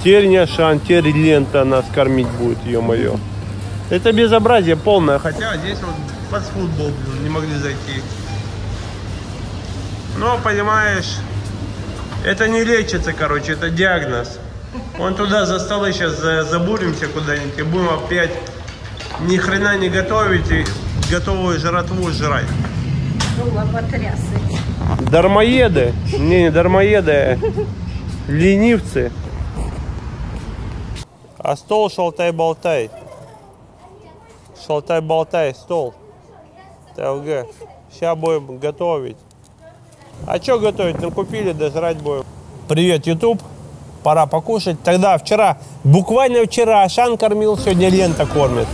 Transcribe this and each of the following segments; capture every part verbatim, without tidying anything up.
Теперь не шан, теперь лента нас кормить будет, ё-моё. Это безобразие полное. Хотя здесь вот фастфуд был, не могли зайти. Но, понимаешь, это не лечится, короче, это диагноз. Вон туда за столы сейчас забуримся куда-нибудь и будем опять ни хрена не готовить и готовую жратву жрать. Дармоеды. Не, не дармоеды, ленивцы. А стол шалтай-болтай. Шалтай-болтай, стол. ТЛГ. Сейчас будем готовить. А что готовить? Накупили, да жрать будем. Привет, YouTube. Пора покушать. Тогда вчера, буквально вчера Ашан кормил, сегодня лента кормит.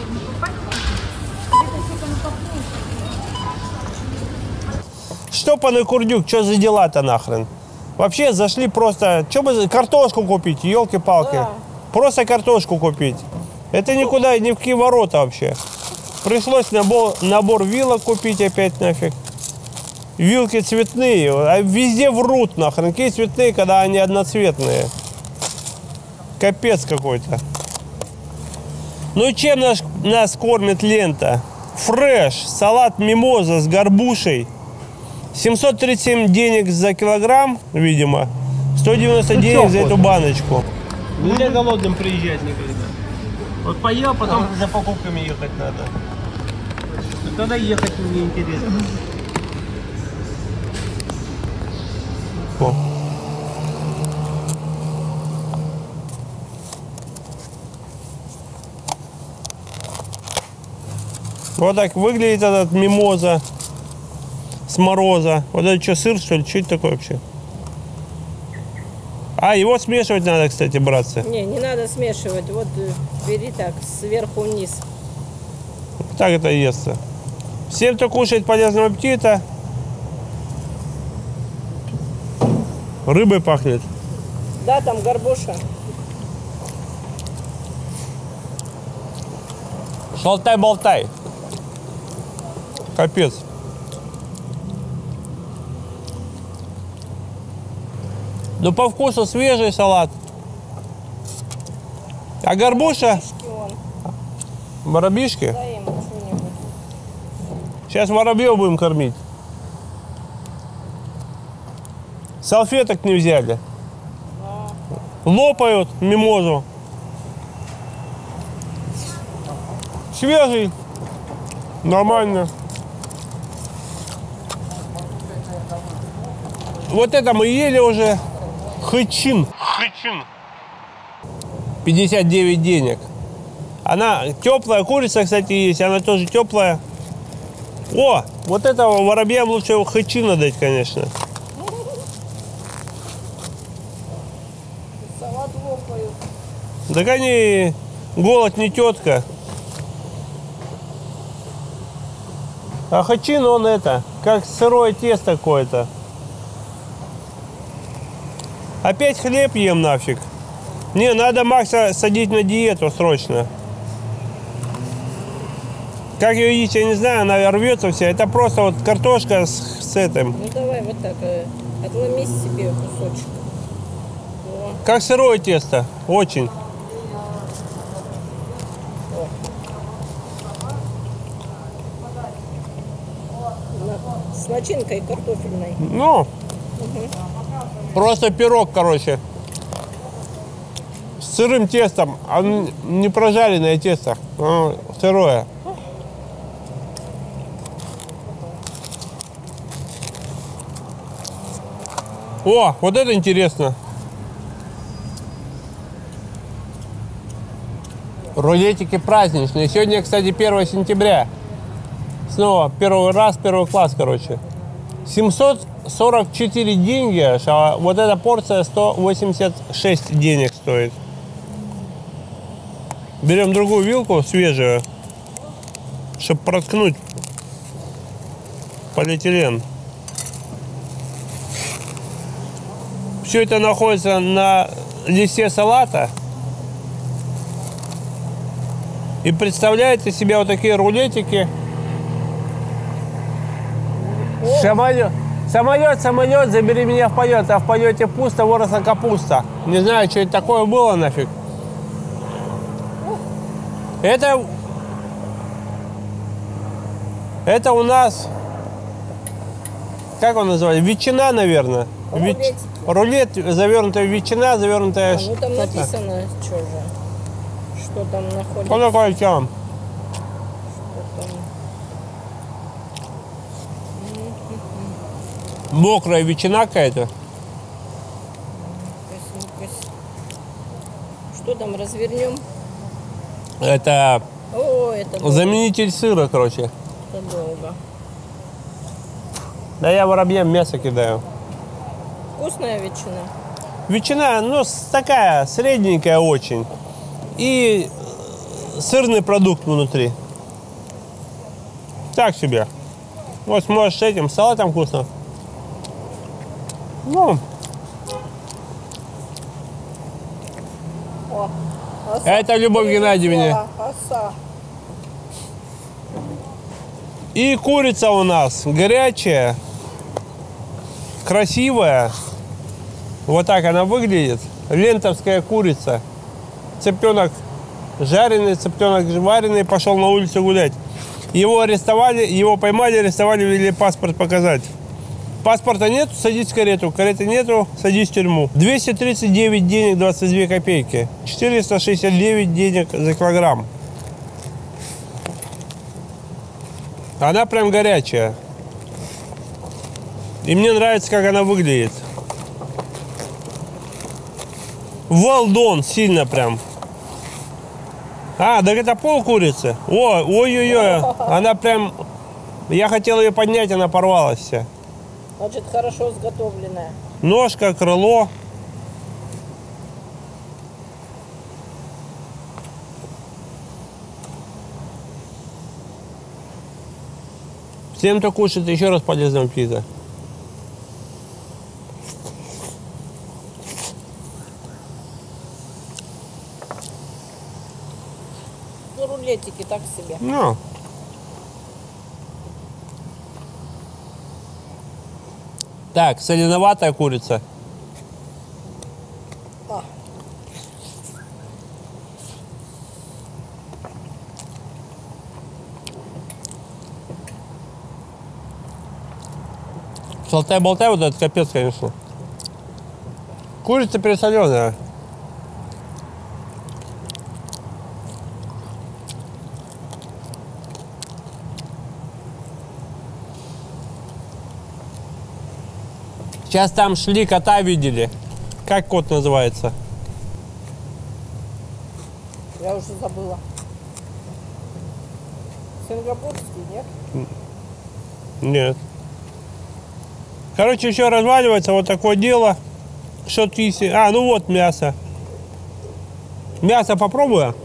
Что, паны Курдюк, что за дела-то нахрен? Вообще зашли просто, что бы, картошку купить, елки-палки. Да. Просто картошку купить. Это никуда, ни в какие ворота вообще. Пришлось набор, набор вилок купить опять нафиг. Вилки цветные, а везде врут нахрен. Какие цветные, когда они одноцветные? Капец какой-то. Ну и чем нас, нас кормит лента? Фреш, салат мимоза с горбушей. семьсот тридцать семь денег за килограмм, видимо. сто девяносто денег за эту баночку. Нельзя голодным приезжать никогда. Вот поел, потом за покупками ехать надо. Тогда ехать мне интересно. О. Вот так выглядит этот мимоза с мороза. Вот это что, сыр, что ли? Что это такое вообще? А, его смешивать надо, кстати, братцы. Не, не надо смешивать. Вот бери так, сверху вниз. Так это естся. Всем, кто кушает, полезного аппетита. Рыбой пахнет. Да, там горбуша. Шалтай-болтай. Капец. Ну, по вкусу свежий салат. А горбуша? Воробьишки? Дай ему что-нибудь. Сейчас воробьев будем кормить. Салфеток не взяли. Да. Лопают мимозу. Свежий. Нормально. Вот это мы ели уже. Хэчин. Хэчин. пятьдесят девять денег. Она теплая. Курица, кстати, есть. Она тоже теплая. О, вот этого воробьям лучше его хэчина дать, конечно. Салат лопают. Так они... Голод не тетка. А хэчин он это, как сырое тесто какое-то. Опять хлеб ем нафиг. Не, надо Макса садить на диету срочно. Как ее есть, я не знаю, она рвется вся. Это просто вот картошка с, с этим. Ну давай вот так, отломи себе кусочек. О. Как сырое тесто, очень. На, с начинкой картофельной. Ну, угу. Просто пирог, короче. С сырым тестом, а не прожаренное тесто, оно сырое. О, вот это интересно. Рулетики праздничные. Сегодня, кстати, первое сентября. Снова первый раз, первый класс, короче. семьсот сорок четыре деньги, а вот эта порция сто восемьдесят шесть денег стоит. Берем другую вилку, свежую, чтобы проткнуть полиэтилен. Все это находится на листе салата. И представляете из себя вот такие рулетики. С, шаманью, Самолет, самолет, забери меня в полет, а в полете пусто, выросла капуста. Не знаю, что это такое было нафиг. Это... Это у нас... Как он называется? Ветчина, наверное. Ветч... Рулет, завернутая ветчина, завернутая... А, ну там написано, что же. Что там находится. Что такое там? Мокрая ветчина какая-то. Что там, развернем? Это, О, это заменитель сыра, короче. Это долго. Да я воробьям мясо кидаю. Вкусная ветчина? Ветчина, ну, такая, средненькая очень. И сырный продукт внутри. Так себе. Вот сможешь с этим, с салатом вкусно. Ну, О, оса. это Любовь Геннадьевна. Оса. И курица у нас горячая, красивая. Вот так она выглядит. Лентовская курица. Цыпленок жареный, цыпленок вареный, пошел на улицу гулять. Его арестовали, его поймали, арестовали, вели паспорт показать. Паспорта нет, садись в карету. Кареты нету, садись в тюрьму. двести тридцать девять денег двадцать две копейки. четыреста шестьдесят девять денег за килограмм. Она прям горячая. И мне нравится, как она выглядит. Well сильно прям. А, так это пол курицы. О, ой-ой-ой. Она прям... Я хотел ее поднять, она порвалась вся. Значит, хорошо изготовленная. Ножка, крыло. Всем, кто кушает, еще раз полезная пицца. Ну, рулетики так себе. Ну. Так, соленоватая курица. А. Шалтай-болтай, вот этот капец, конечно. Курица пересоленая. Сейчас там шли, кота видели. Как кот называется? Я уже забыла. Сингапурский, нет? Нет. Короче, еще разваливается вот такое дело. Что киси. А, ну вот мясо. Мясо попробую.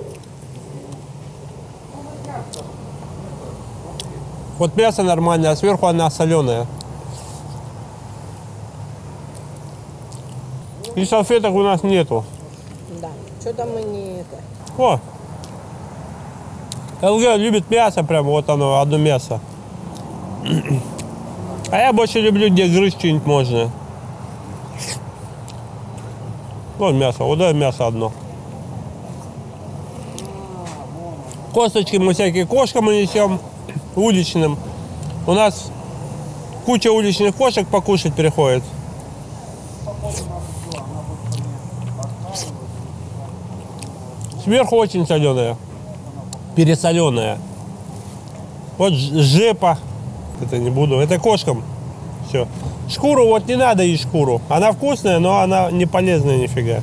Вот мясо нормальное, а сверху она соленая. И салфеток у нас нету. Да. Что-то мы не это. О! ЛГ любит мясо, прям вот оно, одно мясо. А я больше люблю, где грызть что-нибудь можно. Вот мясо, вот это мясо одно. Косточки мы всякие кошкам несем, уличным. У нас куча уличных кошек покушать приходит. Сверху очень соленая, пересоленая. Вот жепа. Это не буду. Это кошкам. Все. Шкуру вот не надо есть шкуру. Она вкусная, но она не полезная нифига.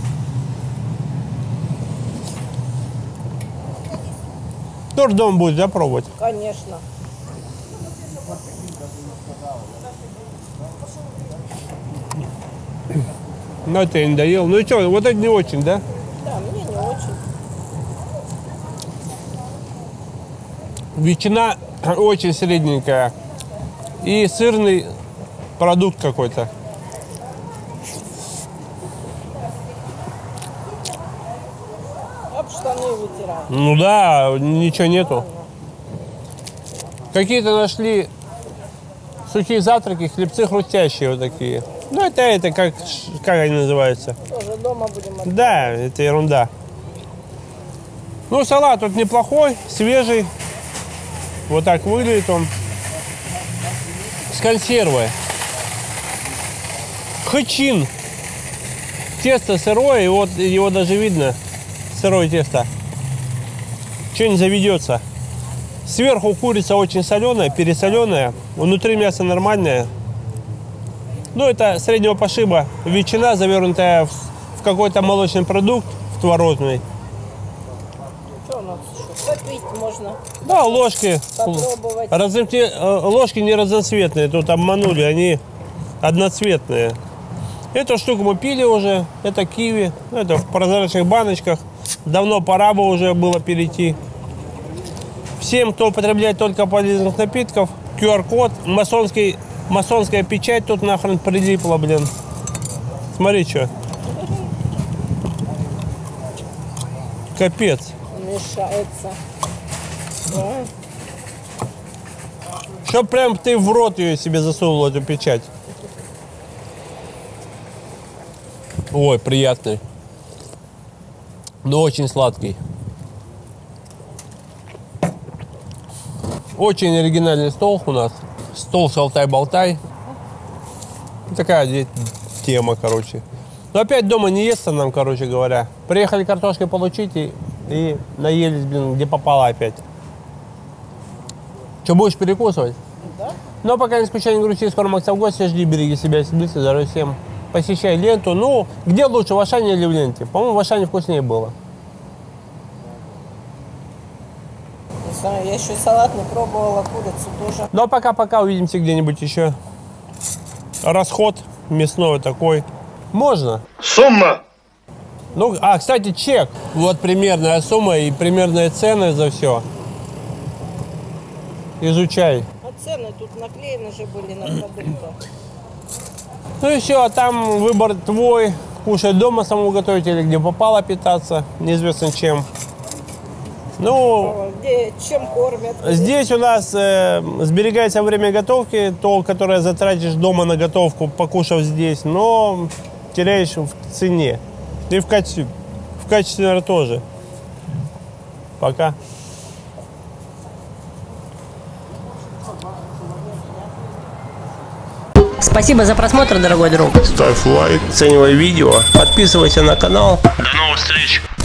Тоже дома будет, да, пробовать? Конечно. Ну, это я не доел. Ну и что, вот это не очень, да? Да, мне не очень. Ветчина очень средненькая. И сырный продукт какой-то. Об штаны вытираю. Ну да, ничего нету. Какие-то нашли сухие завтраки, хлебцы хрустящие вот такие. Ну, это, это как, как они называются? Тоже дома будем отдавать. Да, это ерунда. Ну, салат тут неплохой, свежий. Вот так выглядит он. С консервой. Хэчин. Тесто сырое, и вот его даже видно. Сырое тесто. Что не заведется. Сверху курица очень соленая, пересоленая. Внутри мясо нормальное. Ну, это среднего пошиба. Ветчина, завернутая в, в какой-то молочный продукт, в творожный. Что у нас еще? Попить можно. Да, ложки. Попробовать. Разноцве... Ложки не разноцветные, тут обманули, они одноцветные. Эту штуку мы пили уже, это киви, это в прозрачных баночках. Давно пора бы уже было перейти. Всем, кто употребляет только полезных напитков, ку ар код, масонский, масонская печать тут нахрен прилипла, блин. Смотри, что. Капец. Мешается. Да. Чтоб прям ты в рот ее себе засунул, эту печать. Ой, приятный. Но очень сладкий. Очень оригинальный стол у нас. Стол шалтай-болтай. Такая тема, короче. Но опять дома не естся нам, короче говоря. Приехали картошкой получить и, и наелись, блин, где попало опять. Что, будешь перекусывать? Да. Но пока не скучай, не грусти, скоро Макса в гости, жди, береги себя, сиблицы, здоровья всем. Посещай ленту. Ну, где лучше, в Ашане или в ленте? По-моему, в Ашане вкуснее было. Не знаю, я еще салат не пробовала, курицу тоже. Ну, а пока-пока увидимся где-нибудь еще. Расход мясной такой. Можно. Сумма! Ну, а, кстати, чек. Вот примерная сумма и примерные цены за все. Изучай. А цены тут наклеены же были на продуктах. Ну и все, а там выбор твой. Кушать дома самому готовить или где попало питаться. Неизвестно чем. Ну, где, чем кормят? Здесь у нас э, сберегается время готовки, то, которое затратишь дома на готовку, покушав здесь, но теряешь в цене. И в качестве, в качестве, наверное, тоже. Пока. Спасибо за просмотр, дорогой друг. Ставь лайк, оценивай видео, подписывайся на канал. До новых встреч!